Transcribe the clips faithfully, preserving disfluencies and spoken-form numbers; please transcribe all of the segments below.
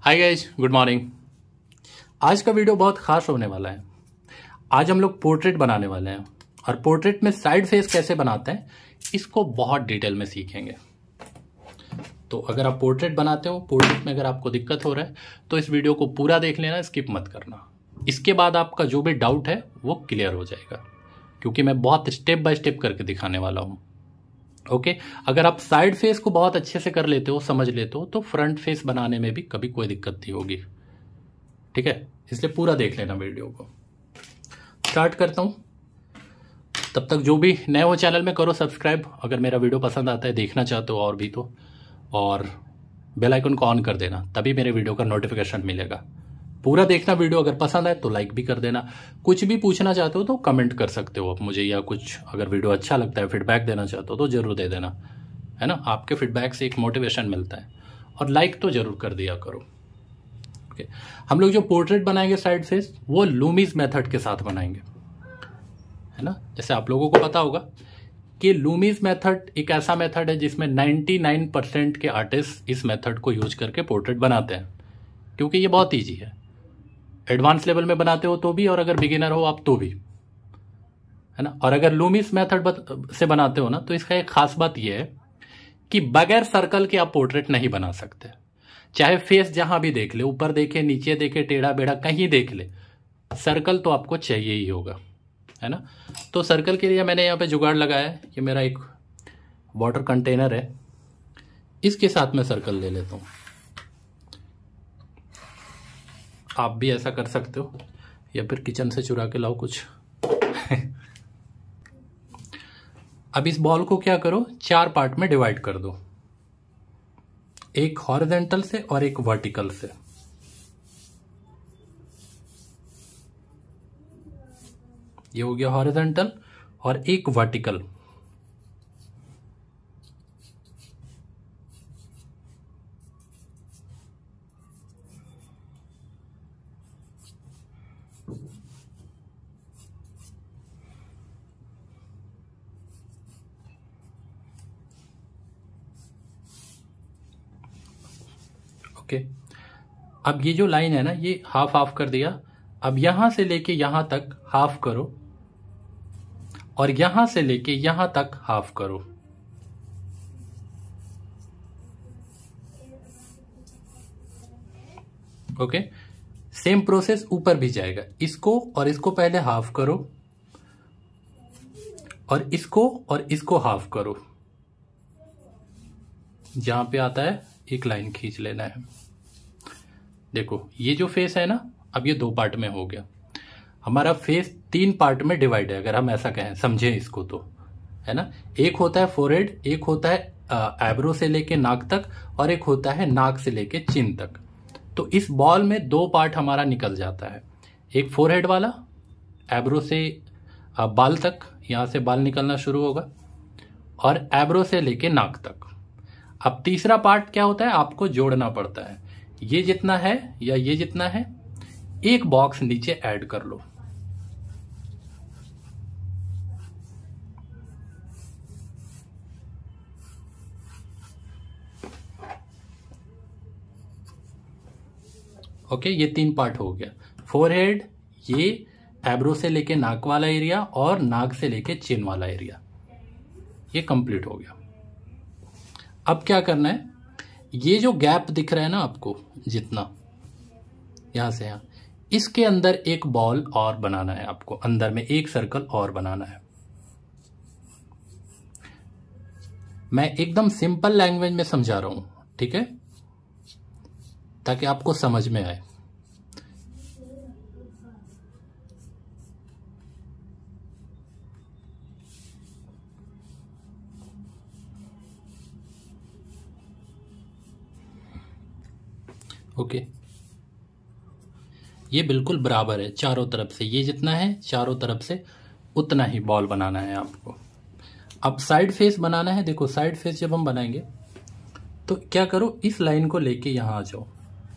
Hi guys, good morning. आज का video बहुत खास होने वाला है। आज हम लोग पोर्ट्रेट बनाने वाले हैं और पोर्ट्रेट में साइड फेस कैसे बनाते हैं इसको बहुत डिटेल में सीखेंगे। तो अगर आप पोर्ट्रेट बनाते हो, पोर्ट्रेट में अगर आपको दिक्कत हो रहा है तो इस वीडियो को पूरा देख लेना, स्किप मत करना। इसके बाद आपका जो भी डाउट है वो क्लियर हो जाएगा, क्योंकि मैं बहुत स्टेप बाय स्टेप करके दिखाने वाला हूँ। Okay okay? अगर आप साइड फेस को बहुत अच्छे से कर लेते हो, समझ लेते हो, तो फ्रंट फेस बनाने में भी कभी कोई दिक्कत नहीं होगी। ठीक है, इसलिए पूरा देख लेना वीडियो को। स्टार्ट करता हूं। तब तक जो भी नए हो चैनल में करो सब्सक्राइब, अगर मेरा वीडियो पसंद आता है, देखना चाहते हो और भी तो, और बेल आइकन को ऑन कर देना, तभी मेरे वीडियो का नोटिफिकेशन मिलेगा। पूरा देखना वीडियो, अगर पसंद आए तो लाइक भी कर देना। कुछ भी पूछना चाहते हो तो कमेंट कर सकते हो आप मुझे, या कुछ अगर वीडियो अच्छा लगता है फीडबैक देना चाहते हो तो जरूर दे देना, है ना। आपके फीडबैक से एक मोटिवेशन मिलता है। और लाइक तो जरूर कर दिया करो। ओके, हम लोग जो पोर्ट्रेट बनाएंगे साइड फेस, वो लूमीज मेथड के साथ बनाएंगे, है ना। जैसे आप लोगों को पता होगा कि लूमीज मेथड एक ऐसा मेथड है जिसमें निन्यानवे परसेंट के आर्टिस्ट इस मेथड को यूज करके पोर्ट्रेट बनाते हैं, क्योंकि ये बहुत ईजी है। एडवांस लेवल में बनाते हो तो भी, और अगर बिगिनर हो आप तो भी, है ना। और अगर लूमिस मेथड से बनाते हो ना, तो इसका एक खास बात यह है कि बगैर सर्कल के आप पोर्ट्रेट नहीं बना सकते। चाहे फेस जहां भी देख ले, ऊपर देखे, नीचे देखे, टेढ़ा बेढ़ा कहीं देख ले, सर्कल तो आपको चाहिए ही होगा, है ना। तो सर्कल के लिए मैंने यहाँ पे जुगाड़ लगाया है। ये मेरा एक वाटर कंटेनर है, इसके साथ मैं सर्कल ले लेता हूं। आप भी ऐसा कर सकते हो, या फिर किचन से चुरा के लाओ कुछ। अब इस बॉल को क्या करो, चार पार्ट में डिवाइड कर दो, एक हॉरिजॉन्टल से और एक वर्टिकल से। ये हो गया हॉरिजॉन्टल और एक वर्टिकल। ओके, अब ये जो लाइन है ना, ये हाफ हाफ कर दिया। अब यहां से लेके यहां तक हाफ करो, और यहां से लेके यहां तक हाफ करो। ओके, सेम प्रोसेस ऊपर भी जाएगा। इसको और इसको पहले हाफ करो, और इसको और इसको हाफ करो। जहां पे आता है एक लाइन खींच लेना है। देखो ये जो फेस है ना, अब ये दो पार्ट में हो गया। हमारा फेस तीन पार्ट में डिवाइड है, अगर हम ऐसा कहें, समझे इसको तो, है ना। एक होता है फोरहेड, एक होता है एब्रो से लेके नाक तक, और एक होता है नाक से लेके चिन तक। तो इस बॉल में दो पार्ट हमारा निकल जाता है, एक फोरहेड वाला, एब्रो से बाल तक, यहां से बाल निकलना शुरू होगा, और एब्रो से लेके नाक तक। अब तीसरा पार्ट क्या होता है, आपको जोड़ना पड़ता है। ये जितना है या ये जितना है, एक बॉक्स नीचे ऐड कर लो। ओके, ये तीन पार्ट हो गया। फोरहेड, ये एब्रो से लेके नाक वाला एरिया, और नाक से लेके चिन वाला एरिया, ये कंप्लीट हो गया। अब क्या करना है, ये जो गैप दिख रहा है ना आपको, जितना यहां से यहां, इसके अंदर एक बॉल और बनाना है आपको, अंदर में एक सर्कल और बनाना है। मैं एकदम सिंपल लैंग्वेज में समझा रहा हूं, ठीक है, ताकि आपको समझ में आए। ओके, ये बिल्कुल बराबर है चारों तरफ से, ये जितना है चारों तरफ से उतना ही बॉल बनाना है आपको। अब साइड फेस बनाना है। देखो साइड फेस जब हम बनाएंगे तो क्या करो, इस लाइन को लेके यहां आ जाओ,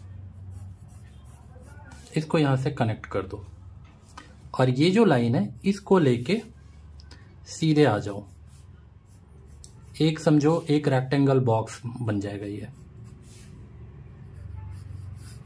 इसको यहां से कनेक्ट कर दो, और ये जो लाइन है इसको लेके सीधे आ जाओ। एक समझो एक रेक्टेंगल बॉक्स बन जाएगा ये।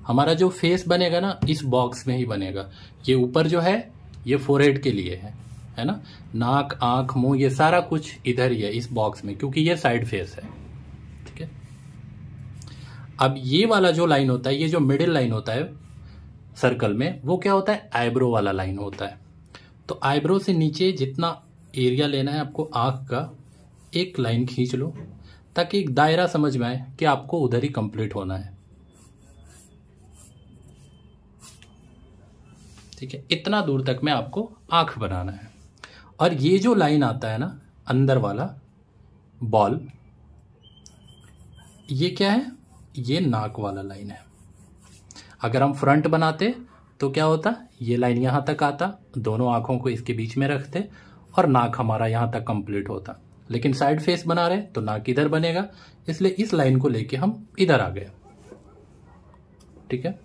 हमारा जो फेस बनेगा ना इस बॉक्स में ही बनेगा। ये ऊपर जो है ये फोरहेड के लिए है है ना, नाक आंख मुंह ये सारा कुछ इधर ही है इस बॉक्स में, क्योंकि ये साइड फेस है। ठीक है, अब ये वाला जो लाइन होता है, ये जो मिडिल लाइन होता है सर्कल में, वो क्या होता है, आईब्रो वाला लाइन होता है। तो आईब्रो से नीचे जितना एरिया लेना है आपको आंख का, एक लाइन खींच लो ताकि एक दायरा समझ में आए कि आपको उधर ही कंप्लीट होना है। ठीक है, इतना दूर तक में आपको आंख बनाना है। और ये जो लाइन आता है ना अंदर वाला बॉल, ये क्या है, ये नाक वाला लाइन है। अगर हम फ्रंट बनाते तो क्या होता, ये लाइन यहां तक आता, दोनों आंखों को इसके बीच में रखते और नाक हमारा यहां तक कंप्लीट होता। लेकिन साइड फेस बना रहे तो नाक इधर बनेगा, इसलिए इस लाइन को लेके हम इधर आ गए। ठीक है,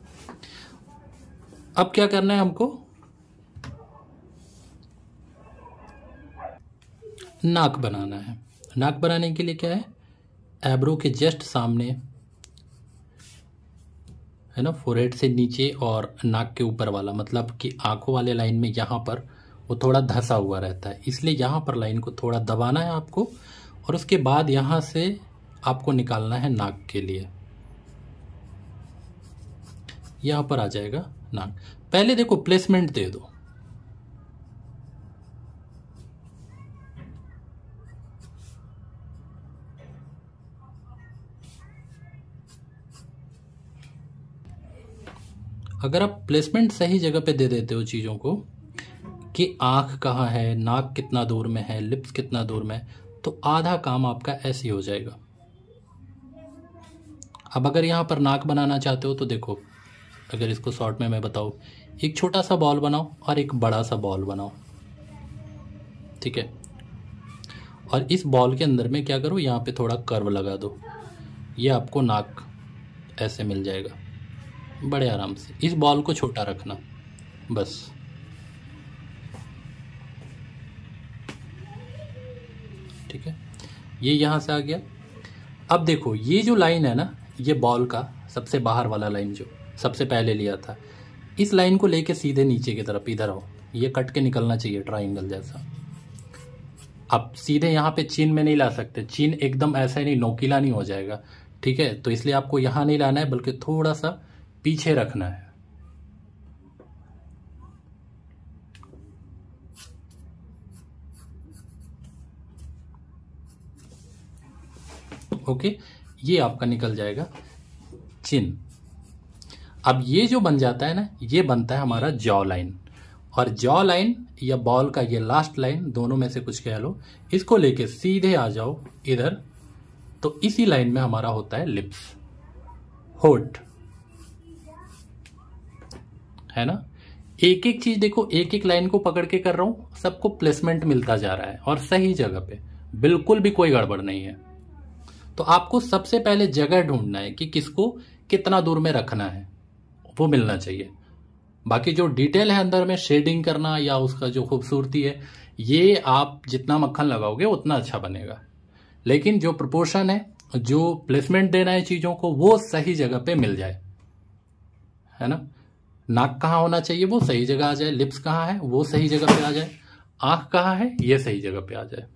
अब क्या करना है हमको, नाक बनाना है। नाक बनाने के लिए क्या है, एब्रो के जस्ट सामने है ना, फोरहेड से नीचे और नाक के ऊपर वाला, मतलब कि आंखों वाले लाइन में यहां पर वो थोड़ा धंसा हुआ रहता है, इसलिए यहां पर लाइन को थोड़ा दबाना है आपको। और उसके बाद यहां से आपको निकालना है नाक के लिए, यहां पर आ जाएगा नाक। पहले देखो प्लेसमेंट दे दो, अगर आप प्लेसमेंट सही जगह पे दे देते हो चीज़ों को कि आंख कहाँ है, नाक कितना दूर में है, लिप्स कितना दूर में है, तो आधा काम आपका ऐसे ही हो जाएगा। अब अगर यहाँ पर नाक बनाना चाहते हो तो देखो, अगर इसको शॉर्ट में मैं बताऊँ, एक छोटा सा बॉल बनाओ और एक बड़ा सा बॉल बनाओ। ठीक है, और इस बॉल के अंदर में क्या करो, यहाँ पे थोड़ा कर्व लगा दो, ये आपको नाक ऐसे मिल जाएगा बड़े आराम से। इस बॉल को छोटा रखना बस। ठीक है, ये यहां से आ गया। अब देखो ये जो लाइन है ना, ये बॉल का सबसे बाहर वाला लाइन जो सबसे पहले लिया था, इस लाइन को लेके सीधे नीचे की तरफ इधर आओ, ये कट के निकलना चाहिए ट्राइंगल जैसा। अब सीधे यहाँ पे चिन में नहीं ला सकते, चिन एकदम ऐसा ही नहीं, नोकीला नहीं हो जाएगा। ठीक है, तो इसलिए आपको यहां नहीं लाना है, बल्कि थोड़ा सा पीछे रखना है। ओके, ये आपका निकल जाएगा चिन। अब ये जो बन जाता है ना, ये बनता है हमारा जॉ लाइन। और जॉ लाइन या बॉल का ये लास्ट लाइन, दोनों में से कुछ कह लो, इसको लेके सीधे आ जाओ इधर, तो इसी लाइन में हमारा होता है लिप्स, होठ, है ना। एक एक चीज देखो, एक एक लाइन को पकड़ के कर रहा हूं, सबको प्लेसमेंट मिलता जा रहा है और सही जगह पे, बिल्कुल भी कोई गड़बड़ नहीं है। तो आपको सबसे पहले जगह ढूंढना है कि किसको कितना दूर में रखना है, वो मिलना चाहिए। बाकी जो डिटेल है अंदर में शेडिंग करना या उसका जो खूबसूरती है, ये आप जितना मक्खन लगाओगे उतना अच्छा बनेगा। लेकिन जो प्रोपोर्शन है, जो प्लेसमेंट देना है चीजों को, वो सही जगह पे मिल जाए, है ना। नाक कहाँ होना चाहिए वो सही जगह आ जाए, लिप्स कहाँ है वो सही जगह पे आ जाए, आंख कहाँ है ये सही जगह पे आ जाए।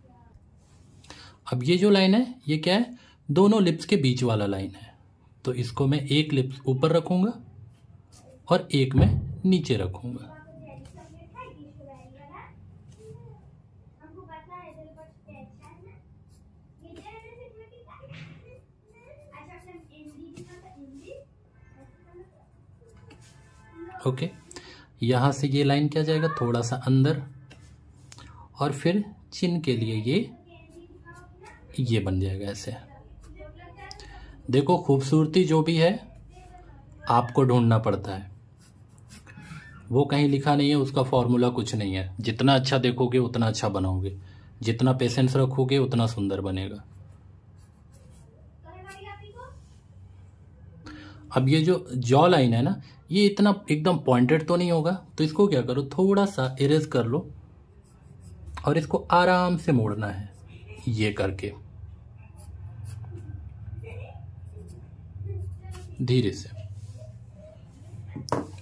अब ये जो लाइन है ये क्या है, दोनों लिप्स के बीच वाला लाइन है, तो इसको मैं एक लिप्स ऊपर रखूंगा और एक मैं नीचे रखूंगा। ओके, यहां से ये लाइन क्या जाएगा, थोड़ा सा अंदर, और फिर चिन के लिए ये ये बन जाएगा ऐसे। देखो खूबसूरती जो भी है आपको ढूंढना पड़ता है, वो कहीं लिखा नहीं है, उसका फॉर्मूला कुछ नहीं है। जितना अच्छा देखोगे उतना अच्छा बनाओगे, जितना पेशेंस रखोगे उतना सुंदर बनेगा। अब ये जो जॉ लाइन है ना, ये इतना एकदम पॉइंटेड तो नहीं होगा, तो इसको क्या करो, थोड़ा सा इरेज कर लो और इसको आराम से मोड़ना है, ये करके धीरे से।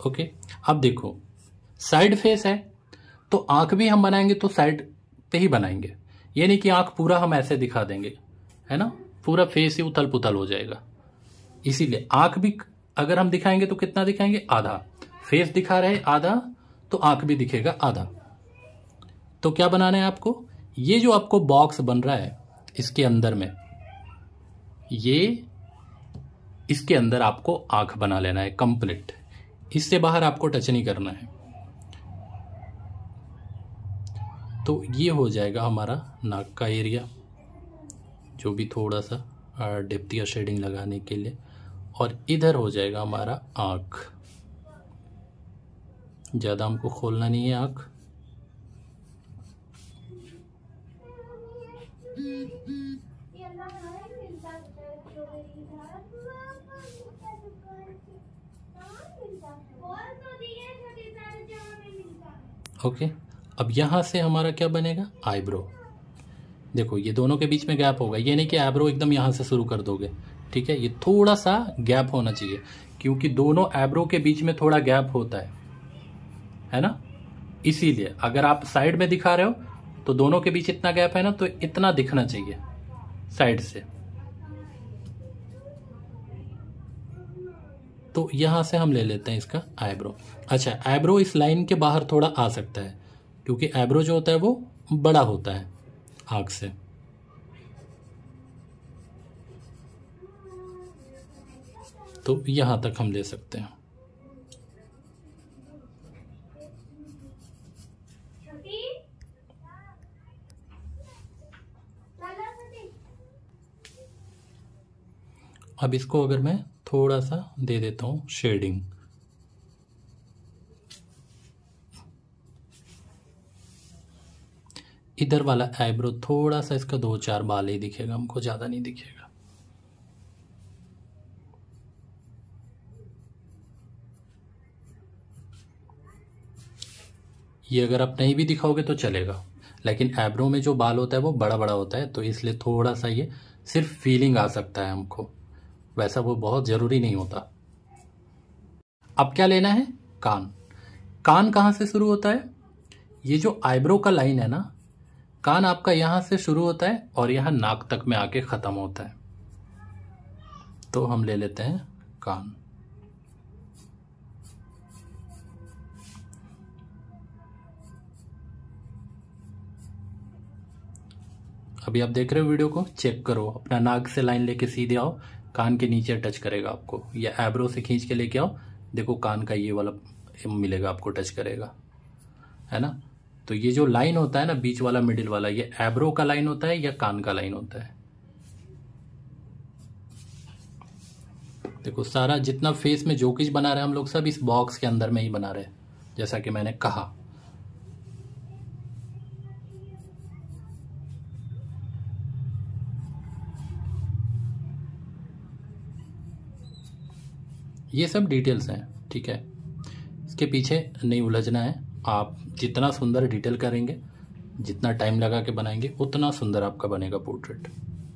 ओके, अब देखो साइड फेस है तो आंख भी हम बनाएंगे तो साइड पे ही बनाएंगे, ये नहीं कि आंख पूरा हम ऐसे दिखा देंगे, है ना, पूरा फेस ही उथल पुथल हो जाएगा। इसीलिए आंख भी अगर हम दिखाएंगे तो कितना दिखाएंगे, आधा। फेस दिखा रहे आधा तो आंख भी दिखेगा आधा। तो क्या बनाना है आपको, ये जो आपको बॉक्स बन रहा है इसके अंदर में, ये इसके अंदर आपको आंख बना लेना है कंप्लीट, इससे बाहर आपको टच नहीं करना है। तो ये हो जाएगा हमारा नाक का एरिया, जो भी थोड़ा सा डेप्थ या शेडिंग लगाने के लिए, और इधर हो जाएगा हमारा आंख। ज़्यादा हमको खोलना नहीं है आंख। ओके, अब यहाँ से हमारा क्या बनेगा, आईब्रो। देखो ये दोनों के बीच में गैप होगा, ये नहीं कि आईब्रो एकदम यहाँ से शुरू कर दोगे, ठीक है, ये थोड़ा सा गैप होना चाहिए, क्योंकि दोनों आईब्रो के बीच में थोड़ा गैप होता है, है ना। इसीलिए अगर आप साइड में दिखा रहे हो तो दोनों के बीच इतना गैप है ना, तो इतना दिखना चाहिए साइड से। तो यहां से हम ले लेते हैं इसका आईब्रो। अच्छा, आईब्रो इस लाइन के बाहर थोड़ा आ सकता है, क्योंकि आईब्रो जो होता है वो बड़ा होता है आंख से। तो यहां तक हम ले सकते हैं। अब इसको अगर मैं थोड़ा सा दे देता हूं शेडिंग, इधर वाला आईब्रो थोड़ा सा इसका दो चार बाल ही दिखेगा हमको, ज्यादा नहीं दिखेगा। ये अगर आप नहीं भी दिखाओगे तो चलेगा, लेकिन आईब्रो में जो बाल होता है वो बड़ा बड़ा होता है, तो इसलिए थोड़ा सा ये सिर्फ फीलिंग आ सकता है हमको, वैसा वो बहुत जरूरी नहीं होता। अब क्या लेना है, कान। कान कहां से शुरू होता है, ये जो आईब्रो का लाइन है ना, कान आपका यहां से शुरू होता है और यहां नाक तक में आके खत्म होता है। तो हम ले लेते हैं कान। अभी आप देख रहे हो वीडियो को, चेक करो, अपना नाक से लाइन लेके सीधे आओ, कान के नीचे टच करेगा आपको, या आईब्रो से खींच के लेके आओ, देखो कान का ये वाला मिलेगा आपको, टच करेगा, है ना। तो ये जो लाइन होता है ना बीच वाला, मिडिल वाला, ये आईब्रो का लाइन होता है या कान का लाइन होता है। देखो सारा जितना फेस में जो कुछ बना रहे हैं हम लोग, सब इस बॉक्स के अंदर में ही बना रहे हैं, जैसा कि मैंने कहा। ये सब डिटेल्स हैं, ठीक है, इसके पीछे नहीं उलझना है। आप जितना सुंदर डिटेल करेंगे, जितना टाइम लगा के बनाएंगे, उतना सुंदर आपका बनेगा पोर्ट्रेट।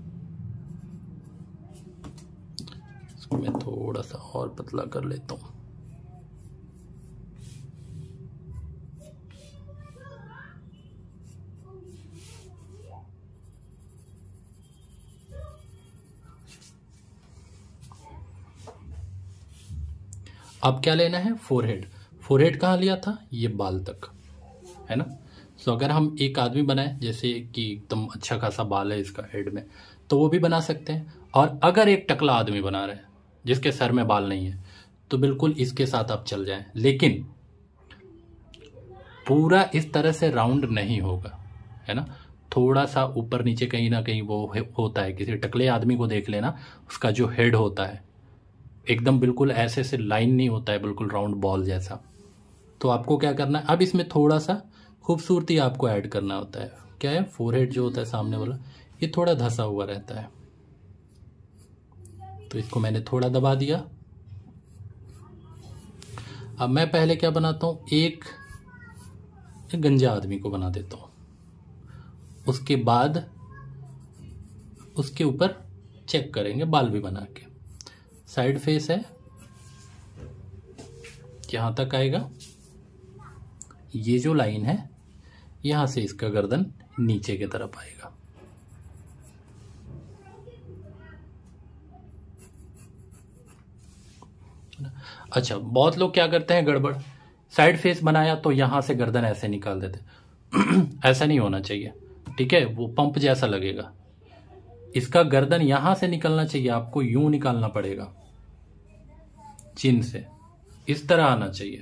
इसको मैं थोड़ा सा और पतला कर लेता हूँ। अब क्या लेना है, फोरहेड। फोरहेड कहाँ लिया था, ये बाल तक, है ना। सो अगर हम एक आदमी बनाए, जैसे कि एकदम अच्छा खासा बाल है इसका हेड में, तो वो भी बना सकते हैं। और अगर एक टकला आदमी बना रहे हैं जिसके सर में बाल नहीं है, तो बिल्कुल इसके साथ आप चल जाएं, लेकिन पूरा इस तरह से राउंड नहीं होगा, है ना। थोड़ा सा ऊपर नीचे कहीं ना कहीं वो होता है। किसी टकले आदमी को देख लेना, उसका जो हेड होता है एकदम बिल्कुल ऐसे से लाइन नहीं होता है, बिल्कुल राउंड बॉल जैसा। तो आपको क्या करना है, अब इसमें थोड़ा सा खूबसूरती आपको ऐड करना होता है। क्या है, फोरहेड जो होता है सामने वाला, ये थोड़ा धंसा हुआ रहता है, तो इसको मैंने थोड़ा दबा दिया। अब मैं पहले क्या बनाता हूं, एक, एक गंजा आदमी को बना देता हूं, उसके बाद उसके ऊपर चेक करेंगे बाल भी बना के। साइड फेस है, यहाँ तक आएगा। ये जो लाइन है यहाँ से इसका गर्दन नीचे की तरफ आएगा। अच्छा, बहुत लोग क्या करते हैं गड़बड़, साइड फेस बनाया तो यहां से गर्दन ऐसे निकाल देते ऐसा नहीं होना चाहिए, ठीक है, वो पंप जैसा लगेगा। इसका गर्दन यहां से निकलना चाहिए, आपको यूं निकालना पड़ेगा, चिन से इस तरह आना चाहिए।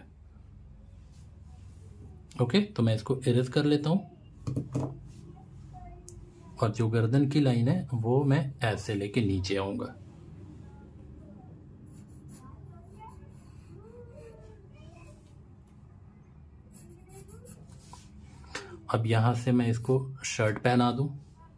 ओके, तो मैं इसको इरेज कर लेता हूं और जो गर्दन की लाइन है वो मैं ऐसे लेके नीचे आऊंगा। अब यहां से मैं इसको शर्ट पहना दूं।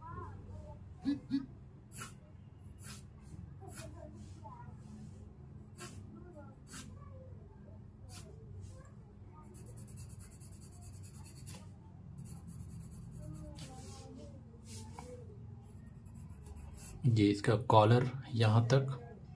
ये इसका कॉलर यहां तक,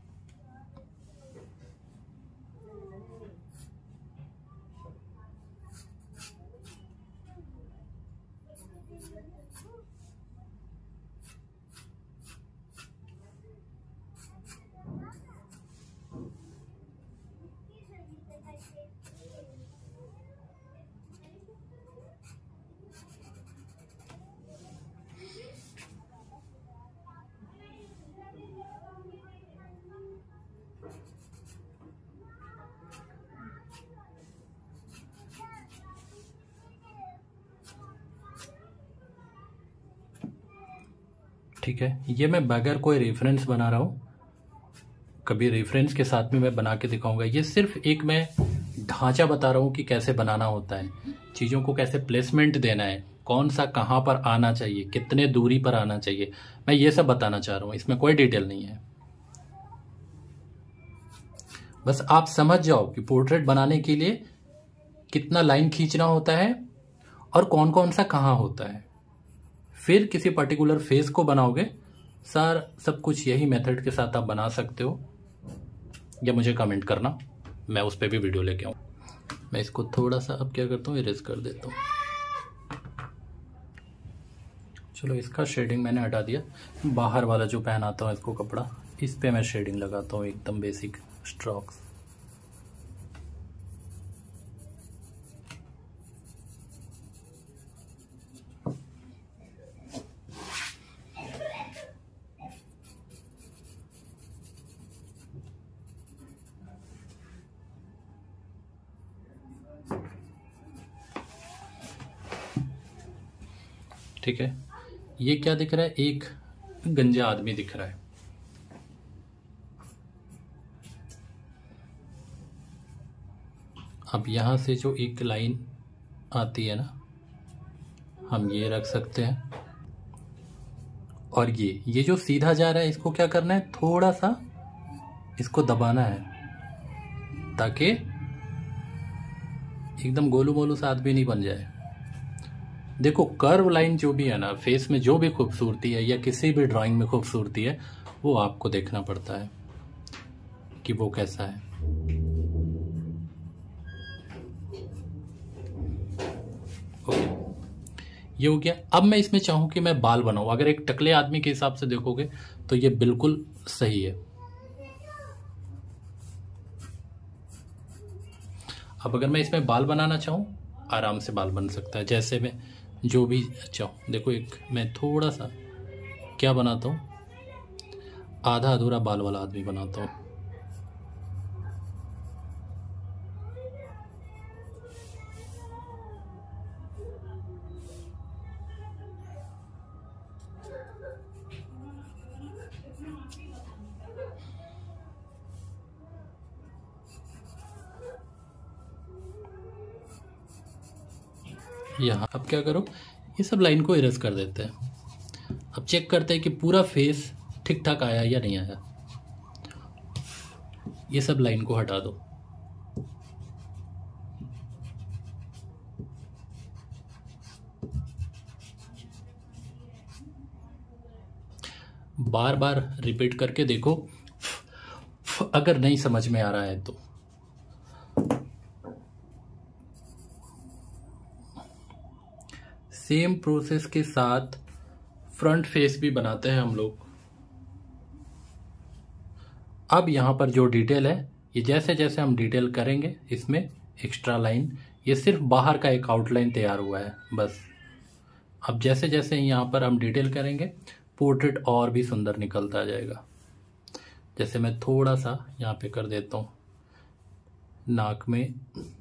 ठीक है। ये मैं बगैर कोई रेफरेंस बना रहा हूँ, कभी रेफरेंस के साथ में मैं बना के दिखाऊंगा। ये सिर्फ एक मैं ढांचा बता रहा हूँ कि कैसे बनाना होता है, चीज़ों को कैसे प्लेसमेंट देना है, कौन सा कहाँ पर आना चाहिए, कितने दूरी पर आना चाहिए, मैं ये सब बताना चाह रहा हूँ। इसमें कोई डिटेल नहीं है, बस आप समझ जाओ कि पोर्ट्रेट बनाने के लिए कितना लाइन खींचना होता है और कौन कौन सा कहाँ होता है। फिर किसी पर्टिकुलर फेस को बनाओगे, सर सब कुछ यही मेथड के साथ आप बना सकते हो, या मुझे कमेंट करना, मैं उस पर भी वीडियो लेके आऊँ। मैं इसको थोड़ा सा अब क्या करता हूँ, इरेज कर देता हूँ। चलो, इसका शेडिंग मैंने हटा दिया। बाहर वाला जो पहनाता हूँ इसको कपड़ा, इस पे मैं शेडिंग लगाता हूँ, एकदम बेसिक स्ट्रोक्स। ठीक है, ये क्या दिख रहा है, एक गंजा आदमी दिख रहा है। अब यहां से जो एक लाइन आती है ना, हम ये रख सकते हैं। और ये ये जो सीधा जा रहा है, इसको क्या करना है, थोड़ा सा इसको दबाना है, ताकि एकदम गोलू मोलू सा आदमी नहीं बन जाए। देखो, कर्व लाइन जो भी है ना, फेस में जो भी खूबसूरती है या किसी भी ड्राइंग में खूबसूरती है, वो आपको देखना पड़ता है कि वो कैसा है। ओके, ये हो गया। अब मैं इसमें चाहूं कि मैं बाल बनाऊं, अगर एक टकले आदमी के हिसाब से देखोगे तो ये बिल्कुल सही है। अब अगर मैं इसमें बाल बनाना चाहूं, आराम से बाल बन सकता है, जैसे मैं जो भी चाहूं। देखो, एक मैं थोड़ा सा क्या बनाता हूं, आधा अधूरा बाल वाला आदमी बनाता हूं। यहाँ अब क्या करो, ये सब लाइन को इरेज कर देते हैं। अब चेक करते हैं कि पूरा फेस ठीक ठाक आया या नहीं आया। ये सब लाइन को हटा दो। बार बार रिपीट करके देखो, अगर नहीं समझ में आ रहा है तो। सेम प्रोसेस के साथ फ्रंट फेस भी बनाते हैं हम लोग। अब यहाँ पर जो डिटेल है, ये जैसे जैसे हम डिटेल करेंगे इसमें एक्स्ट्रा लाइन, ये सिर्फ बाहर का एक आउटलाइन तैयार हुआ है बस। अब जैसे जैसे यहाँ पर हम डिटेल करेंगे पोर्ट्रेट और भी सुंदर निकलता जाएगा। जैसे मैं थोड़ा सा यहाँ पे कर देता हूँ, नाक में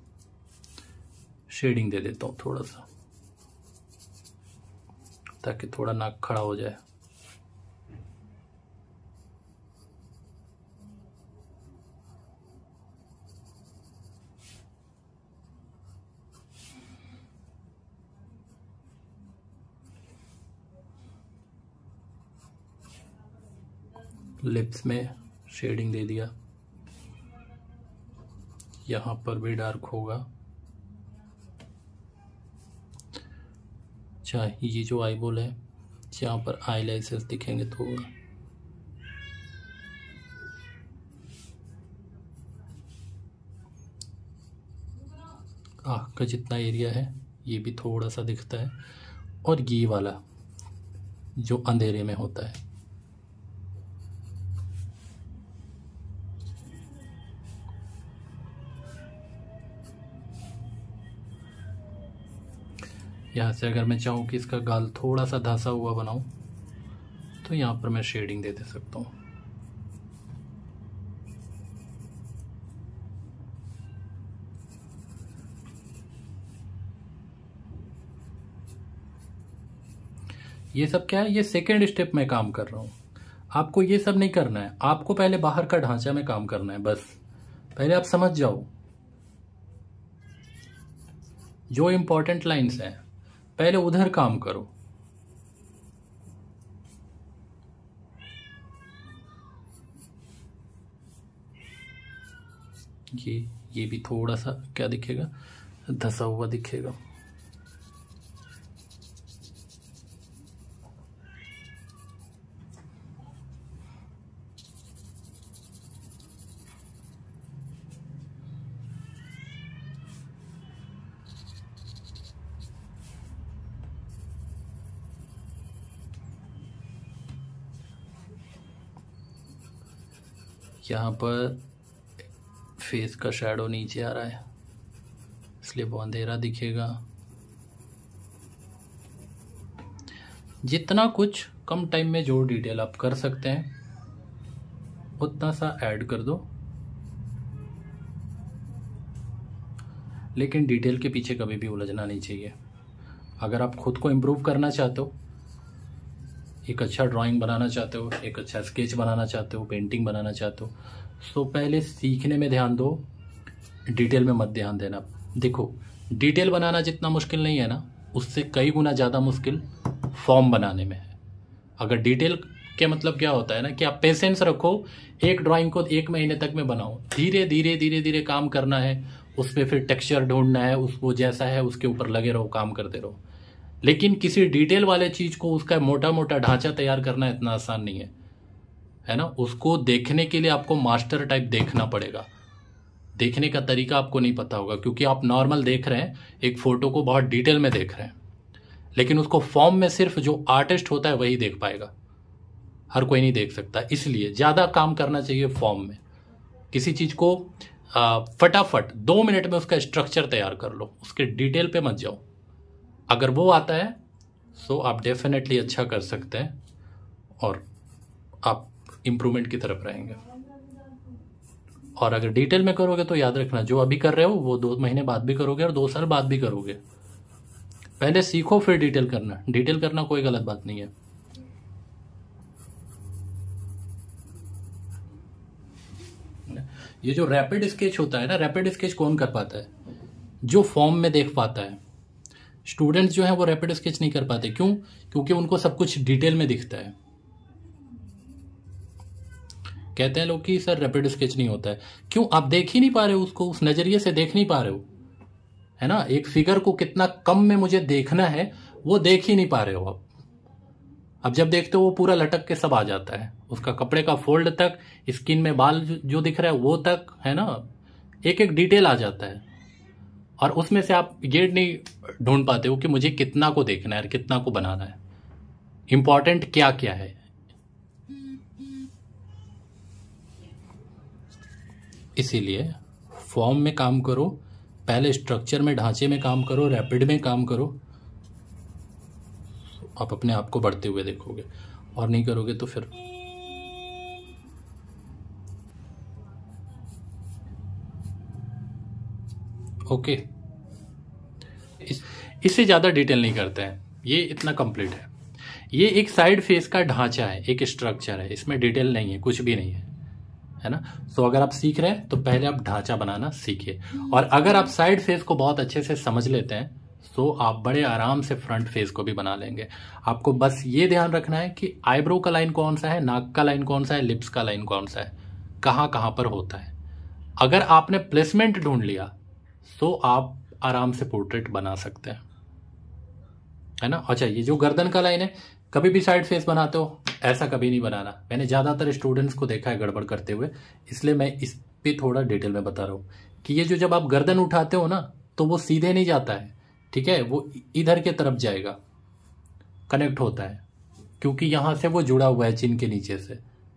शेडिंग दे देता हूँ थोड़ा सा, ताकि थोड़ा नाक खड़ा हो जाए। लिप्स में शेडिंग दे दिया, यहाँ पर भी डार्क होगा। अच्छा, ये जो आईबॉल है यहाँ पर आईलैशेस दिखेंगे थोड़ा, आँख का जितना एरिया है ये भी थोड़ा सा दिखता है, और ये वाला जो अंधेरे में होता है। यहाँ से अगर मैं चाहूँ कि इसका गाल थोड़ा सा धंसा हुआ बनाऊँ तो यहाँ पर मैं शेडिंग दे दे सकता हूँ। ये सब क्या है, ये सेकेंड स्टेप में काम कर रहा हूँ। आपको ये सब नहीं करना है, आपको पहले बाहर का ढांचा में काम करना है बस। पहले आप समझ जाओ जो इंपॉर्टेंट लाइंस हैं, पहले उधर काम करो। ये ये भी थोड़ा सा क्या दिखेगा, धसा हुआ दिखेगा। यहाँ पर फेस का शैडो नीचे आ रहा है इसलिए वो अंधेरा दिखेगा। जितना कुछ कम टाइम में जो डिटेल आप कर सकते हैं उतना सा ऐड कर दो, लेकिन डिटेल के पीछे कभी भी उलझना नहीं चाहिए। अगर आप खुद को इम्प्रूव करना चाहते हो, एक अच्छा ड्राइंग बनाना चाहते हो, एक अच्छा स्केच बनाना चाहते हो, पेंटिंग बनाना चाहते हो, तो पहले सीखने में ध्यान दो, डिटेल में मत ध्यान देना। देखो, डिटेल बनाना जितना मुश्किल नहीं है ना, उससे कई गुना ज़्यादा मुश्किल फॉर्म बनाने में है। अगर डिटेल के मतलब क्या होता है ना कि आप पेशेंस रखो, एक ड्राइंग को एक महीने तक में बनाओ, धीरे धीरे धीरे धीरे काम करना है, उस पर फिर टेक्सचर ढूंढना है, उसको जैसा है उसके ऊपर लगे रहो, काम करते रहो। लेकिन किसी डिटेल वाले चीज को उसका मोटा मोटा ढांचा तैयार करना इतना आसान नहीं है, है ना। उसको देखने के लिए आपको मास्टर टाइप देखना पड़ेगा। देखने का तरीका आपको नहीं पता होगा, क्योंकि आप नॉर्मल देख रहे हैं, एक फोटो को बहुत डिटेल में देख रहे हैं, लेकिन उसको फॉर्म में सिर्फ जो आर्टिस्ट होता है वही देख पाएगा, हर कोई नहीं देख सकता। इसलिए ज्यादा काम करना चाहिए फॉर्म में। किसी चीज को आ, फटाफट दो मिनट में उसका स्ट्रक्चर तैयार कर लो, उसके डिटेल पे मत जाओ। अगर वो आता है तो आप डेफिनेटली अच्छा कर सकते हैं और आप इम्प्रूवमेंट की तरफ रहेंगे। और अगर डिटेल में करोगे तो याद रखना, जो अभी कर रहे हो वो दो महीने बाद भी करोगे और दो साल बाद भी करोगे। पहले सीखो फिर डिटेल करना। डिटेल करना कोई गलत बात नहीं है। ये जो रैपिड स्केच होता है ना, रैपिड स्केच कौन कर पाता है? जो फॉर्म में देख पाता है। स्टूडेंट्स जो है वो रैपिड स्केच नहीं कर पाते। क्यों? क्योंकि उनको सब कुछ डिटेल में दिखता है। कहते हैं लोग कि सर रैपिड स्केच नहीं होता है। क्यों? आप देख ही नहीं पा रहे हो उसको, उस नजरिए से देख नहीं पा रहे हो, है ना। एक फिगर को कितना कम में मुझे देखना है वो देख ही नहीं पा रहे हो आप। अब जब देखते हो वो पूरा लटक के सब आ जाता है, उसका कपड़े का फोल्ड तक, स्किन में बाल जो दिख रहा है वो तक, है ना, एक एक डिटेल आ जाता है। और उसमें से आप ये नहीं ढूंढ पाते हो कि मुझे कितना को देखना है और कितना को बनाना है, इंपॉर्टेंट क्या क्या है। इसीलिए फॉर्म में काम करो, पहले स्ट्रक्चर में, ढांचे में काम करो, रैपिड में काम करो, आप अपने आप को बढ़ते हुए देखोगे। और नहीं करोगे तो फिर ओके। इस इससे ज़्यादा डिटेल नहीं करते हैं, ये इतना कंप्लीट है। ये एक साइड फेस का ढांचा है, एक स्ट्रक्चर है, इसमें डिटेल नहीं है, कुछ भी नहीं है, है ना। सो अगर आप सीख रहे हैं तो पहले आप ढांचा बनाना सीखिए। और अगर आप साइड फेस को बहुत अच्छे से समझ लेते हैं तो आप बड़े आराम से फ्रंट फेस को भी बना लेंगे। आपको बस ये ध्यान रखना है कि आईब्रो का लाइन कौन सा है, नाक का लाइन कौन सा है, लिप्स का लाइन कौन सा है, कहाँ कहाँ पर होता है। अगर आपने प्लेसमेंट ढूंढ लिया तो आप आराम से पोर्ट्रेट बना सकते हैं, है ना। अच्छा, ये जो गर्दन का लाइन है, कभी भी साइड फेस बनाते हो ऐसा कभी नहीं बनाना। मैंने ज्यादातर स्टूडेंट्स को देखा है गड़बड़ करते हुए, इसलिए मैं इस पे थोड़ा डिटेल में बता रहा हूँ कि ये जो जब आप गर्दन उठाते हो ना तो वो सीधे नहीं जाता है, ठीक है, वो इधर के तरफ जाएगा, कनेक्ट होता है, क्योंकि यहां से वो जुड़ा हुआ है चिन के नीचे से,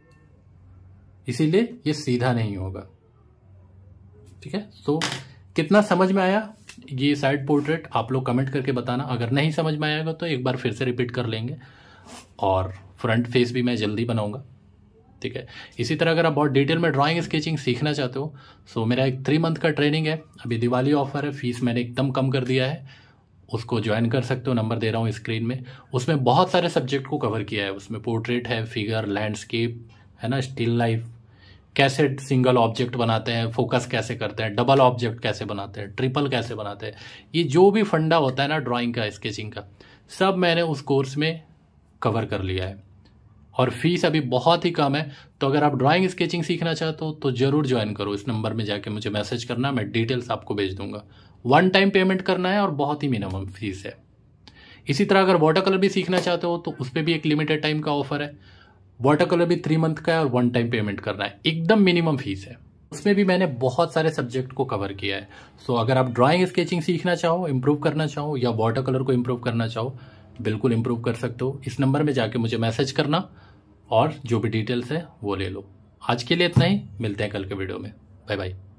इसीलिए ये सीधा नहीं होगा, ठीक है। तो कितना समझ में आया ये साइड पोर्ट्रेट, आप लोग कमेंट करके बताना। अगर नहीं समझ में आएगा तो एक बार फिर से रिपीट कर लेंगे। और फ्रंट फेस भी मैं जल्दी बनाऊंगा, ठीक है। इसी तरह अगर आप बहुत डिटेल में ड्राइंग स्केचिंग सीखना चाहते हो तो मेरा एक थ्री मंथ का ट्रेनिंग है, अभी दिवाली ऑफर है, फीस मैंने एकदम कम कर दिया है, उसको ज्वाइन कर सकते हो, नंबर दे रहा हूँ स्क्रीन में। उसमें बहुत सारे सब्जेक्ट को कवर किया है, उसमें पोर्ट्रेट है, फिगर, लैंडस्केप, है ना, स्टिल लाइफ, कैसे सिंगल ऑब्जेक्ट बनाते हैं, फोकस कैसे करते हैं, डबल ऑब्जेक्ट कैसे बनाते हैं, ट्रिपल कैसे बनाते हैं, ये जो भी फंडा होता है ना ड्राइंग का, स्केचिंग का, सब मैंने उस कोर्स में कवर कर लिया है। और फीस अभी बहुत ही कम है, तो अगर आप ड्राइंग स्केचिंग सीखना चाहते हो तो जरूर ज्वाइन करो। इस नंबर में जाके मुझे मैसेज करना, मैं डिटेल्स आपको भेज दूंगा। वन टाइम पेमेंट करना है और बहुत ही मिनिमम फीस है। इसी तरह अगर वाटर कलर भी सीखना चाहते हो तो उस पर भी एक लिमिटेड टाइम का ऑफर है, वाटर कलर भी थ्री मंथ का है और वन टाइम पेमेंट करना है, एकदम मिनिमम फीस है। उसमें भी मैंने बहुत सारे सब्जेक्ट को कवर किया है। सो अगर आप ड्राइंग स्केचिंग सीखना चाहो, इंप्रूव करना चाहो, या वाटर कलर को इंप्रूव करना चाहो, बिल्कुल इंप्रूव कर सकते हो। इस नंबर में जाके मुझे मैसेज करना और जो भी डिटेल्स है वो ले लो। आज के लिए इतना ही, मिलते हैं कल के वीडियो में। Bye bye.